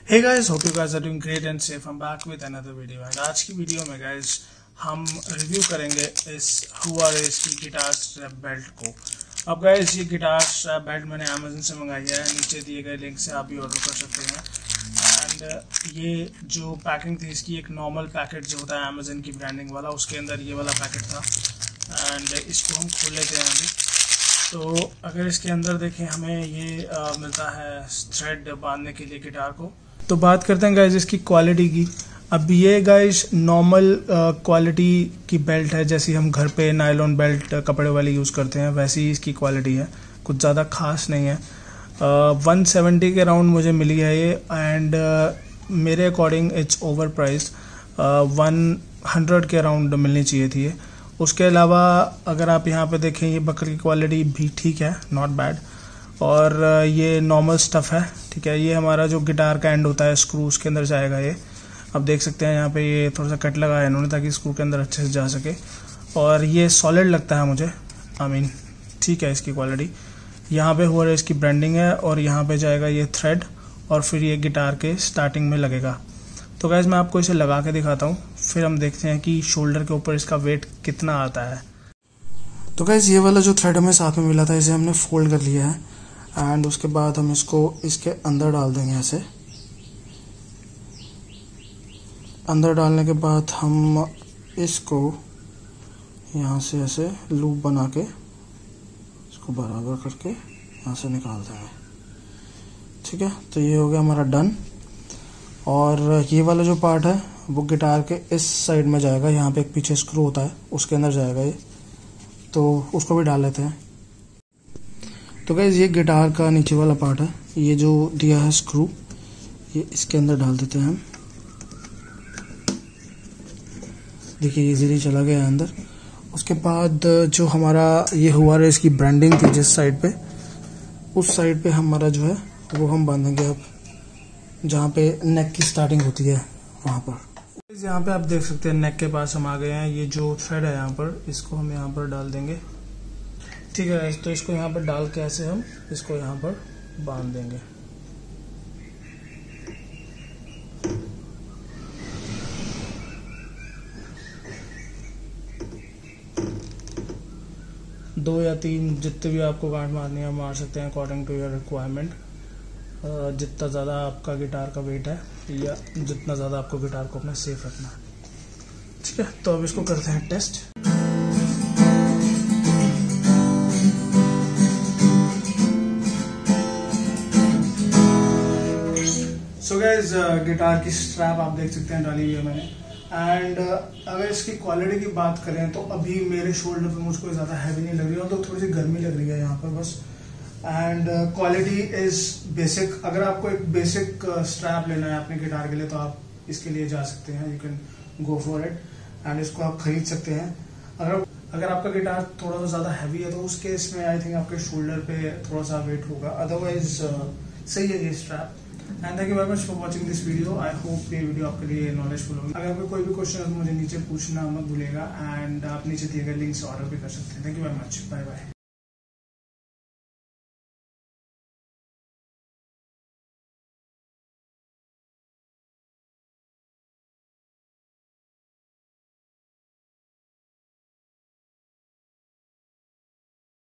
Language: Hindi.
Hey guys, hope you guys are doing great and safe. I'm back with another video and आज की वीडियो में guys हम रिव्यू करेंगे इस Huarez की गिटार स्ट्रैप बेल्ट को। अब guys ये गिटार स्ट्रैप बेल्ट मैंने Amazon से मंगाई है, नीचे दिए गए लिंक से आप भी ऑर्डर कर सकते हैं। एंड ये जो पैकिंग थी इसकी एक नॉर्मल पैकेट जो होता है Amazon की ब्रांडिंग वाला, उसके अंदर ये वाला पैकेट था। एंड इसको हम खोल लेते हैं अभी। तो अगर इसके अंदर देखें हमें ये मिलता है थ्रेड बांधने के लिए गिटार को। तो बात करते हैं गाइज इसकी क्वालिटी की। अब ये गाइज नॉर्मल क्वालिटी की बेल्ट है, जैसी हम घर पे नायलॉन बेल्ट कपड़े वाली यूज़ करते हैं वैसी ही इसकी क्वालिटी है, कुछ ज़्यादा खास नहीं है। 170 के राउंड मुझे मिली है ये एंड मेरे अकॉर्डिंग इट्स ओवर प्राइस्ड। 100 के राउंड मिलनी चाहिए थी ये। उसके अलावा अगर आप यहाँ पे देखें ये बकर की क्वालिटी भी ठीक है, नॉट बैड। और ये नॉर्मल स्टफ़ है, ठीक है। ये हमारा जो गिटार का एंड होता है स्क्रू, उसके अंदर जाएगा ये। अब देख सकते हैं यहाँ पे ये थोड़ा सा कट लगा है इन्होंने ताकि स्क्रू के अंदर अच्छे से जा सके। और ये सॉलिड लगता है मुझे, ठीक है इसकी क्वालिटी। यहाँ पे हुआ इसकी ब्रांडिंग है और यहाँ पे जाएगा ये थ्रेड और फिर ये गिटार के स्टार्टिंग में लगेगा। तो गाइज मैं आपको इसे लगा के दिखाता हूँ, फिर हम देखते हैं कि शोल्डर के ऊपर इसका वेट कितना आता है। तो गाइज ये वाला जो थ्रेड हमें साथ में मिला था इसे हमने फोल्ड कर लिया है एंड उसके बाद हम इसको इसके अंदर डाल देंगे। ऐसे अंदर डालने के बाद हम इसको यहाँ से ऐसे लूप बना के इसको बराबर करके यहाँ से निकाल देंगे, ठीक है। तो ये हो गया हमारा डन। और ये वाला जो पार्ट है वो गिटार के इस साइड में जाएगा, यहाँ पे एक पीछे स्क्रू होता है उसके अंदर जाएगा ये, तो उसको भी डाल लेते हैं। तो गाइस ये गिटार का नीचे वाला पार्ट है, ये जो दिया है स्क्रू ये इसके अंदर डाल देते हैं हम। देखिए इजीली चला गया अंदर। उसके बाद जो हमारा ये हुआ है इसकी ब्रांडिंग थी जिस साइड पे, उस साइड पे हमारा जो है वो हम बांधेंगे अब, जहाँ पे नेक की स्टार्टिंग होती है वहाँ पर। यहाँ पे आप देख सकते हैं नेक के पास हम आ गए हैं। ये जो थ्रेड है यहाँ पर इसको हम यहाँ पर डाल देंगे, ठीक है। तो इसको यहाँ पर डाल के ऐसे हम इसको यहाँ पर बांध देंगे। दो या तीन जितने भी आपको गांठ मारनी है मार सकते हैं अकॉर्डिंग टू योर रिक्वायरमेंट। जितना ज़्यादा आपका गिटार का वेट है या जितना ज़्यादा आपको गिटार को अपना सेफ रखना है, ठीक है। तो अब इसको करते हैं टेस्ट। सो गाइस गिटार की स्ट्रैप आप देख सकते हैं डाली हुई है मैंने। एंड अगर इसकी क्वालिटी की बात करें तो अभी मेरे शोल्डर पे मुझको ज़्यादा हैवी नहीं लग रही है, तो थोड़ी सी गर्मी लग रही है यहाँ पर बस। And quality is basic. अगर आपको एक बेसिक स्ट्रैप लेना है अपने गिटार के लिए तो आप इसके लिए जा सकते हैं, you can go for it and इसको आप खरीद सकते हैं। अगर आपका गिटार थोड़ा सा ज़्यादा हैवी है तो उस केस में आई थिंक आपके शोल्डर पे थोड़ा सा वेट होगा, अदरवाइज सही है ये strap. And thank you very much for watching this video. I hope ये वीडियो आपके लिए नॉलेजफुल होगी। अगर आपको कोई भी क्वेश्चन है तो मुझे नीचे पूछना मत भूलिएगा एंड आप नीचे दिए गए लिंक से ऑर्डर भी कर सकते हैं। Thank you very much, bye bye.